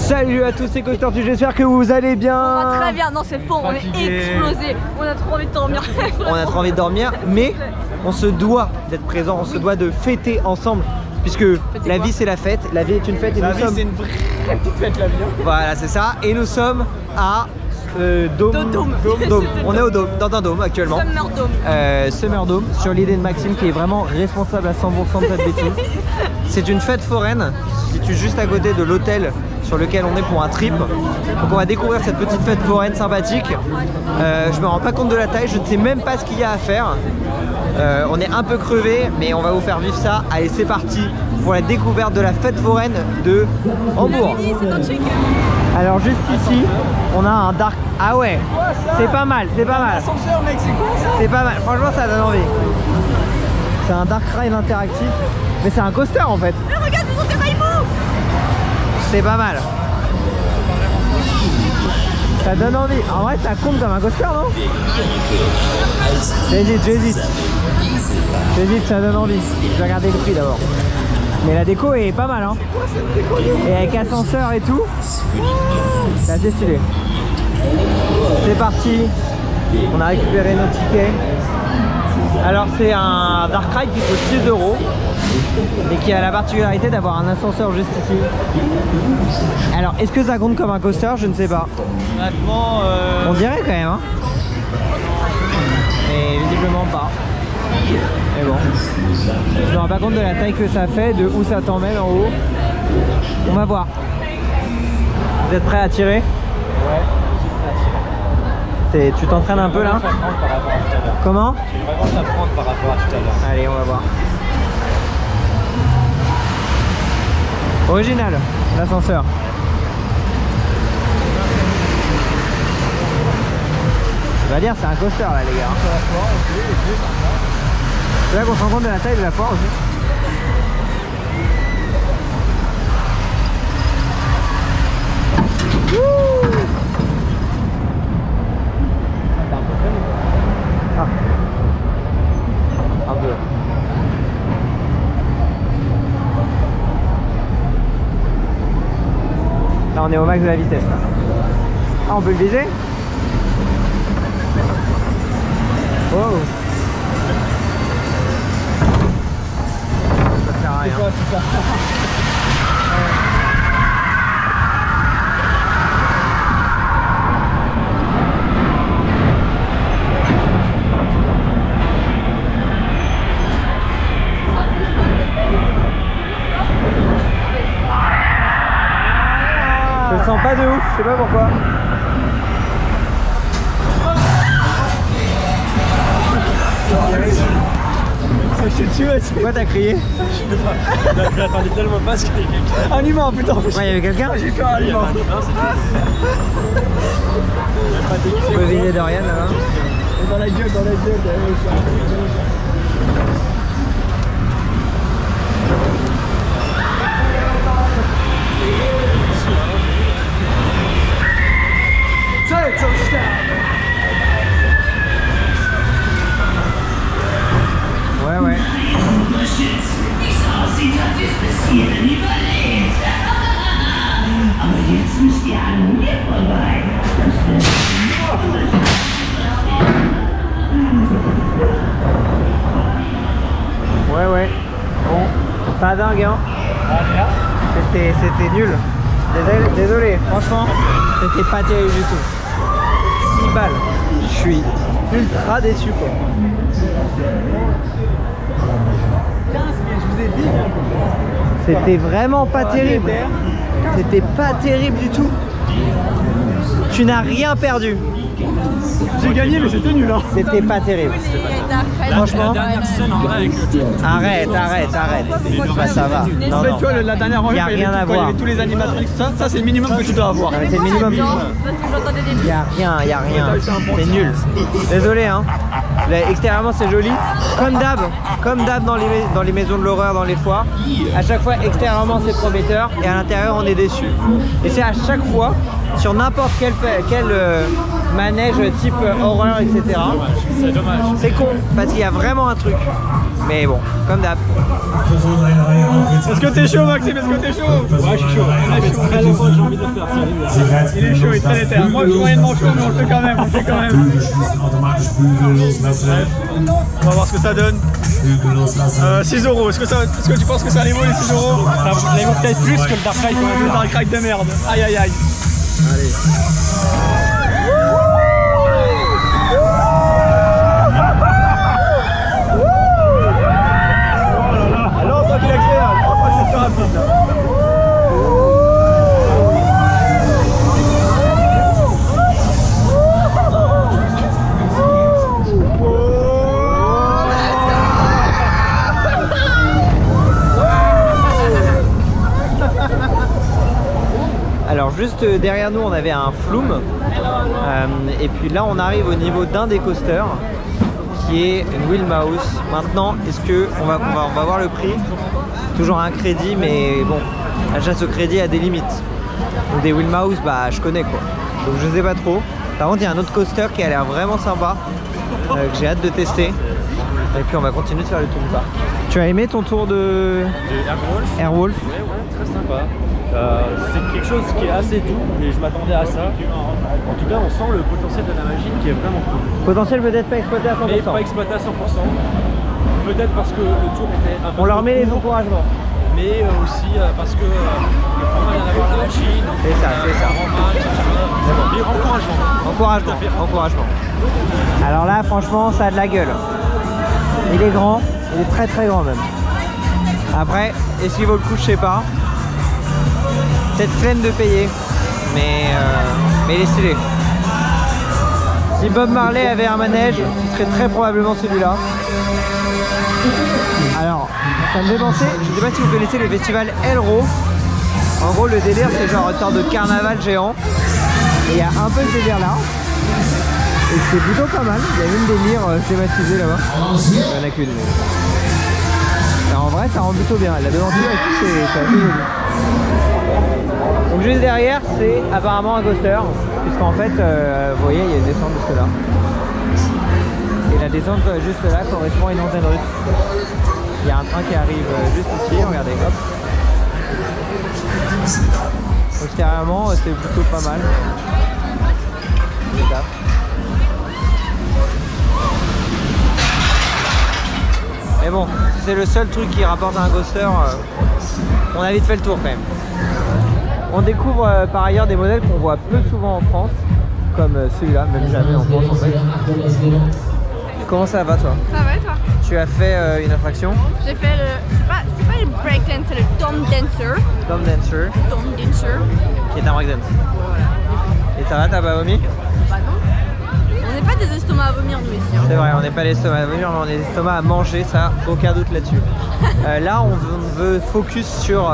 Salut à tous, c'est Coach-Tortue, j'espère que vous allez bien. On va très bien, non c'est faux, on est explosé, on a trop envie de dormir. On a trop envie de dormir, mais on se doit d'être présent, on se doit de fêter ensemble. Puisque la vie c'est la fête, la vie est une fête et nous sommes... c'est une vraie petite fête la vie. Voilà, c'est ça, et nous sommes à... Dôme. On est au Dôme, dans un dôme actuellement. Summer Dome. Summer Dome, sur l'idée de Maxime qui est vraiment responsable à 100% de cette bêtise. C'est une fête foraine qui se situe juste à côté de l'hôtel sur lequel on est pour un trip. Donc on va découvrir cette petite fête foraine sympathique. Je me rends pas compte de la taille, je ne sais même pas ce qu'il y a à faire. On est un peu crevé, mais on va vous faire vivre ça. Allez, c'est parti pour la découverte de la fête foraine de Hambourg. Alors juste ici, on a un dark... Ah ouais, c'est pas mal, c'est pas mal. Ascenseur mec, c'est quoi ça? C'est pas mal, franchement ça donne envie. C'est un dark ride interactif, mais c'est un coaster en fait. Mais regarde, ils ont des rainbows. C'est pas mal. Ça donne envie. En vrai ça compte comme un coaster, non? J'hésite, ça donne envie. Je vais regarder le prix d'abord. Mais la déco est pas mal, hein. Et avec ascenseur et tout, c'est assez stylé. C'est parti. On a récupéré nos tickets. Alors c'est un dark ride qui coûte 6 €, mais qui a la particularité d'avoir un ascenseur juste ici. Alors est-ce que ça compte comme un coaster? Je ne sais pas. Honnêtement, on dirait quand même, hein. Mais visiblement pas. Mais bon, je me rends pas compte de la taille que ça fait, de où ça t'emmène en haut. On va voir. Vous êtes prêts à tirer? Ouais, tu t'entraînes un peu là? Comment? j'ai vraiment d'apprendre par rapport à tout à l'heure. Allez, on va voir. Original, l'ascenseur. On va dire c'est un coaster là les gars. C'est là qu'on se rend compte de la taille de la foire aussi. Ah. Un peu. Là on est au max de la vitesse là. Ah, on peut le viser? Wow. Ça sert à rien. C'est quoi, c'est ça? Je le sens pas de ouf, je sais pas pourquoi. Pourquoi t'as crié? Je m'attendais tellement pas à ce qu'il y ait quelqu'un. Un humain, putain. Ouais, il y avait quelqu'un? J'ai fait un humain. On peut viser Dorian là-bas. Dans la gueule, Ouais. Ouais. Bon, pas dingue hein. C'était nul. Désolé, franchement, c'était pas terrible du tout. 6 balles. Je suis ultra déçu quoi. C'était vraiment pas terrible. C'était pas terrible du tout. Tu n'as rien perdu. J'ai gagné mais c'était nul hein. C'était pas terrible. Franchement. Arrête. Bah, ça va. Non, En fait, tu vois, la dernière rangée, y a rien à il y voir. avait tous les animatroniques, ça c'est le minimum que tu dois avoir. C'est le minimum. Y a rien. C'est nul. Désolé hein. Extérieurement c'est joli. Comme d'hab dans les maisons de l'horreur, dans les foires. À chaque fois extérieurement c'est prometteur et à l'intérieur on est déçu. Et c'est à chaque fois sur n'importe quelle manège type horreur, etc. C'est dommage. C'est con, parce qu'il y a vraiment un truc. Mais bon, comme d'hab. Est-ce que t'es chaud, Maxime? Est-ce que t'es chaud? Ouais, je suis chaud. Ça fait très longtemps que j'ai envie de le faire, sérieux. Il est chaud, il est très déter. Moi, je suis moyennement chaud, mais on le fait quand même. On le fait quand même. On va voir ce que ça donne. 6 €. Est-ce que tu penses que ça les vaut les 6 €? Ça les vaut peut-être plus que le Dark Ride. Le Dark Ride de merde. Aïe aïe aïe. Allez. Alors, ça qu'il accélère. Oh, c'est super rapide là. Alors juste derrière nous on avait un flume et puis là on arrive au niveau d'un des coasters qui est une wheel mouse. Maintenant est-ce que on va voir le prix, toujours un crédit mais bon l'achat ce crédit a des limites. Donc des wheel mouse bah je connais quoi, donc je sais pas trop. Par contre il y a un autre coaster qui a l'air vraiment sympa que j'ai hâte de tester et puis on va continuer de faire le tour du parc. Tu as aimé ton tour de Airwolf? Ouais, très sympa. C'est quelque chose qui est assez doux et je m'attendais à ça. En tout cas, on sent le potentiel de la machine qui est vraiment cool. Potentiel peut-être pas exploité à 100%. Mais pas exploité à 100%. Peut-être parce que le tour était un peu... On leur met les encouragements. Mais aussi parce que le format vient d'avoir la machine. C'est ça, c'est ça. Mais encouragement. Encouragement. Alors là, franchement, ça a de la gueule. Il est grand, il est très très grand même. Après, est-ce qu'il vaut le coup, je sais pas. Peut-être flemme de payer, mais il est stylé. Si Bob Marley avait un manège, ce serait très probablement celui-là. Alors, ça me fait penser, je sais pas si vous connaissez le festival Elro. En gros, le délire, c'est genre une sorte de carnaval géant. Et il y a un peu ce délire là. Et c'est plutôt pas mal. Il y a même des lyres thématisées là-bas. Il y en a qu'une. Mais... en vrai, ça rend plutôt bien. La devanture et tout, c'est assez joli. Donc juste derrière, c'est apparemment un coaster. Puisqu'en fait, vous voyez, il y a une descente juste là. Et la descente juste là correspond à une antenne russe. Il y a un train qui arrive juste ici, regardez, hop. Extérieurement, c'est plutôt pas mal. Mais bon, si c'est le seul truc qui rapporte à un coaster, on a vite fait le tour quand même. On découvre par ailleurs des modèles qu'on voit peu souvent en France, comme celui-là, même jamais en France en fait. Comment ça va toi? Ça va et toi? Tu as fait une attraction? J'ai fait le... C'est pas le breakdance, c'est le Dome Dancer. Dome Dancer. Dome Dancer. Qui est un breakdance. Voilà. Et ça va, t'as pas vomi? Bah non. On n'est pas des estomacs à vomir nous ici. Hein. C'est vrai, on n'est pas les estomacs à vomir, mais on est les estomacs à manger, ça, aucun doute là-dessus. Là, on veut focus sur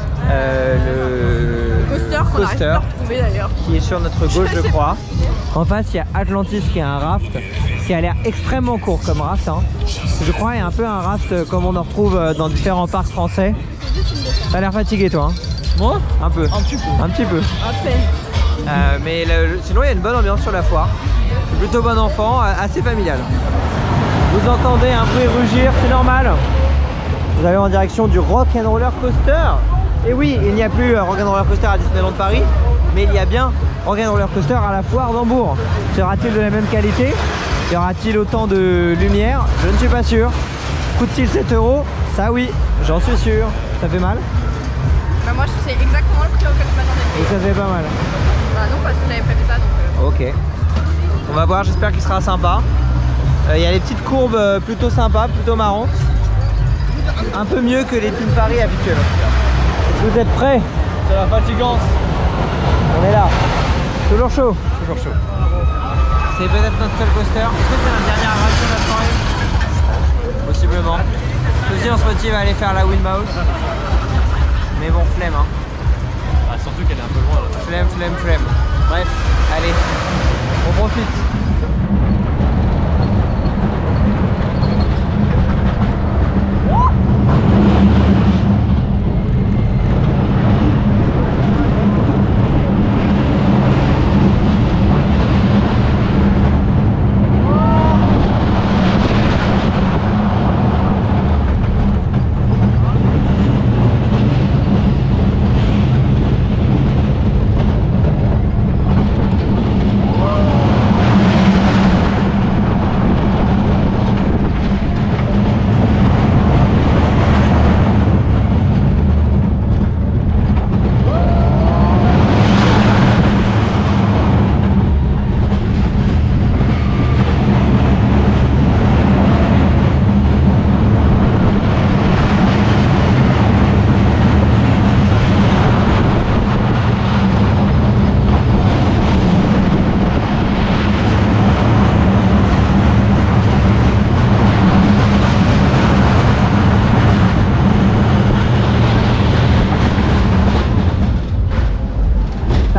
le coaster qu'on n'arrive pas à retrouver d'ailleurs. Qui est sur notre gauche, je crois. En face, il y a Atlantis qui est un raft qui a l'air extrêmement court comme raft. Hein. Je crois qu'il y a un peu un raft comme on en retrouve dans différents parcs français. T'as l'air fatigué toi hein? Moi? Un peu. Un petit peu. Un petit peu. À peine. Mais sinon il y a une bonne ambiance sur la foire. C'est plutôt bon enfant, assez familial. Vous entendez un bruit rugir, c'est normal. Vous allez en direction du Rock'n'Roller Coaster. Et oui, il n'y a plus Rock'n'Roller Coaster à Disneyland Paris, mais il y a bien Rock'n'Roller Coaster à la foire d'Hambourg. Sera-t-il de la même qualité? Y aura-t-il autant de lumière? Je ne suis pas sûr. Coûte-t-il 7 €? Ça oui, j'en suis sûr. Ça fait mal? Bah moi je sais exactement le prix auquel je m'attendais. Et ça fait pas mal? Bah non, parce que j'avais prévu ça donc... Ok. On va voir, j'espère qu'il sera sympa. Il y a des petites courbes plutôt sympas, plutôt marrantes. Un peu mieux que les Team Paris habituels. Vous êtes prêts? C'est la fatigance. On est là. Toujours chaud? Toujours chaud. C'est peut-être notre seul coaster. Est-ce que c'est la dernière attraction de la soirée? Possiblement. Aussi on se motive à aller faire la wheel mouse. Mais bon, flemme hein. Ah, surtout qu'elle est un peu loin là. Flemme. Bref, allez, on profite.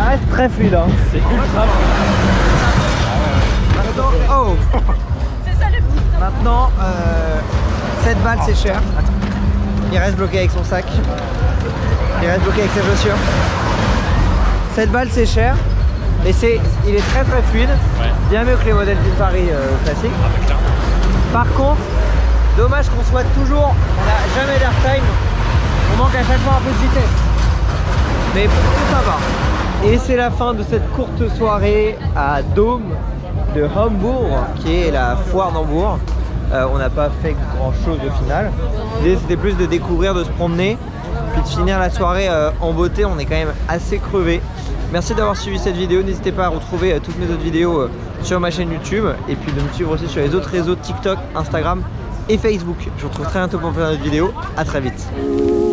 reste très fluide. Hein. C'est ultra. Maintenant, oh. C'est ça le petit. Maintenant, 7 balles c'est cher. Il reste bloqué avec son sac. Il reste bloqué avec ses chaussures. 7 balles c'est cher. Mais il est très très fluide. Ouais. Bien mieux que les modèles d'une Paris classiques. Par contre, dommage qu'on soit toujours, on n'a jamais d'airtime. On manque à chaque fois un peu de vitesse. Mais tout ça va. Et c'est la fin de cette courte soirée à Dome de Hambourg, qui est la foire d'Hambourg. On n'a pas fait grand chose au final. L'idée c'était plus de découvrir, de se promener, puis de finir la soirée en beauté. On est quand même assez crevé. Merci d'avoir suivi cette vidéo. N'hésitez pas à retrouver toutes mes autres vidéos sur ma chaîne YouTube et puis de me suivre aussi sur les autres réseaux TikTok, Instagram et Facebook. Je vous retrouve très bientôt pour une nouvelle vidéo. À très vite.